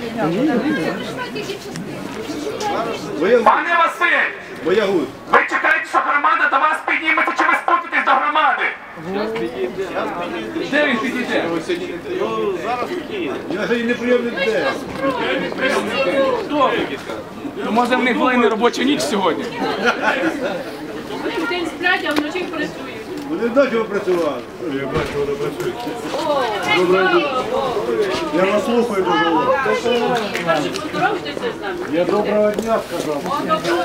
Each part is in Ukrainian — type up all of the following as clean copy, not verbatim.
Пане Василь, ви чекаєте, що громада до вас підніметься, чи ви спуститесь до громади? Де він підійде? Я вже і неприємний день. Може в них була не робоча ніч сьогодні? Вони в день сплять, а вночі працюють. Вони вдачі працювали. Я бачу, вони працюють. Я вас слухаю дуже уважно. Я доброго дня сказав.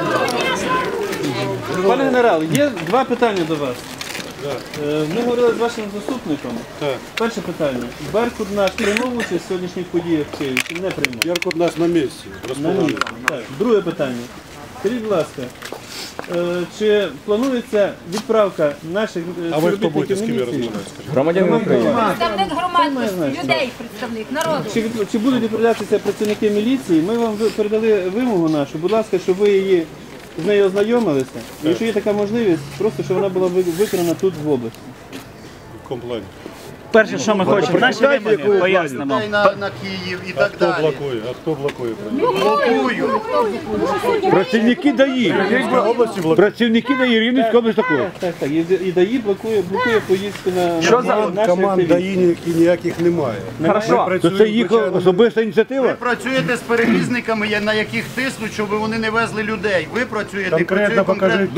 Пане генерал, є два питання до вас. Ми говорили з вашим заступником. Перше питання. Беркут наш приймав участь в сьогоднішніх подіях в Києві чи не приймав? Беркут наш на місці. На місці. Так. Друге питання. Скажіть, будь ласка, чи планується відправка наших А ви хто будете з ким міліції? розмовляти? Громадянин України. Представник громадськості, людей, представник народу. Чи будуть відправлятися працівники міліції? Ми вам передали вимогу нашу, будь ласка, щоб ви з нею ознайомилися. Якщо є така можливість, просто щоб вона була виконана тут в області. Комплект. Перше, що ми хочемо, наші вимоги пояснимо. На Київ і так далі. А хто блокує? Працівники ДАІ. Працівники ДАІ, Рівненської області такого. Так. І ДАІ блокує поїздку на наші Команд активісти. ДАІ ніяких немає. То це їх особиста ініціатива? Ви працюєте з перевізниками, на яких тиснуть, щоб вони не везли людей. Ви працюєте, Конкретно покажіть.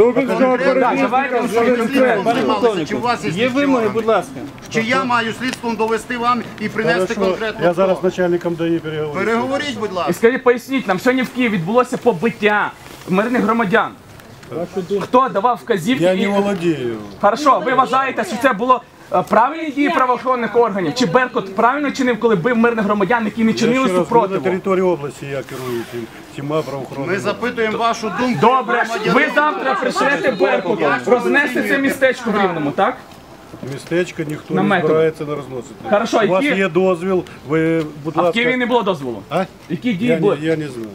Пане полковнику, Чи у вас є вимоги, будь ласка. Чи я маю слідством довести вам і принести конкретно? Я зараз з начальником ДАІ переговорю. Переговоріть, будь І ласка. скажіть, поясніть нам, сьогодні в Києві відбулося побиття мирних громадян. Хто давав вказівки? Я не володію. Хорошо, ви вважаєте, що це було правильні дії правоохоронних органів? Чи Беркут правильно чинив, коли бив мирних громадян, які не чинили Я ще раз, на супротиву? території області я керую всіма правоохоронними. Ми запитуємо вашу думку. Добре, ви завтра пришлете Беркуту, рознести це містечко в Рівному, так? Містечко ніхто не Наметом. збирається не розносити. Хорошо, У вас які- є дозвіл, ви, будь А в ласка... Києві не було дозволу. А? Які дії були? Я не знаю.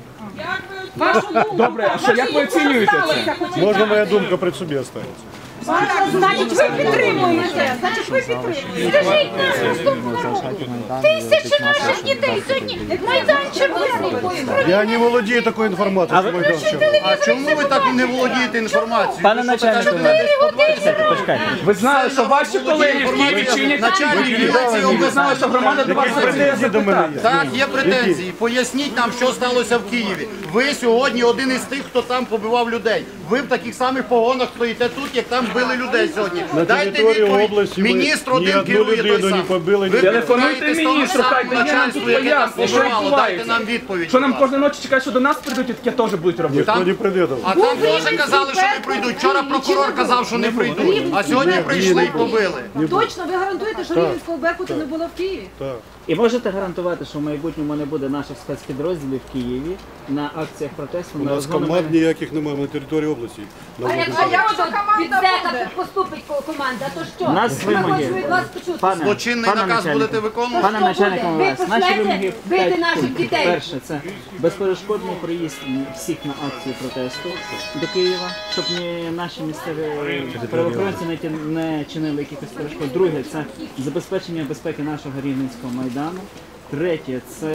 Добре, а що, як ви оцінюєте це? Можна моя думка при собі оставиться? Значить, ви підтримуєте. Значить, ви підтримуєте. Скажіть нам, простому народу. Тисячі наших дітей сьогодні Майдан Червоний. Я не володію такою інформацією, що Майдан Червоний. А чому ви так не володієте інформацією? Пане Ви що, така начальнику, людина почекайте. Ви знали, що ваші колеги в Києві чинять Начальник дії, і ви знали, що громада до вас Претензії до мене є. Так, є претензії. Поясніть нам, що сталося в Києві. Ви сьогодні один із тих, хто там побивав людей. Ви в таких самих погонах стоїте тут, як там били людей сьогодні. На Дайте території відповідь. області ви Міністр ні один одну керує той людину сам. не побили. Ви Телефонуйте питаєте з того міністру, хай самого дає нам начальства, тут яке там пояснення, що побивало. Дайте відбувається. нам відповідь. Що нам будь ласка. кожної ночі чекають, що до нас прийдуть, і таке теж будуть робити. Хто не прийде до вас? А там теж казали, що не прийдуть. Вчора прокурор казав, що не прийдуть. А сьогодні прийшли і побили. Точно, ви гарантуєте, що Рівненського Беркуту не було в Києві? Так. І можете гарантувати, що в майбутньому не буде наших спецпідрозділів в Києві на акціях протесту? У на нас розгону команд ніяких немає на території області. На А області. якщо від ЗЕКа поступить команда, то що? У нас Ми вимоги. хочемо від вас почути. Злочинний наказ начальнику. будете виконувати? Пане Що начальник буде? МВС, Ви наші почнете вимоги бити 5 наших пунктів. дітей? Перше, це безперешкодний проїзд всіх на акцію протесту до Києва, щоб наші місцеві правоохоронці не чинили якихось перешкод. Друге, це забезпечення безпеки нашого Рівненського Майдану. Третє, це...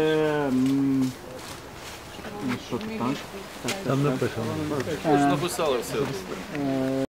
Що там? Там написано.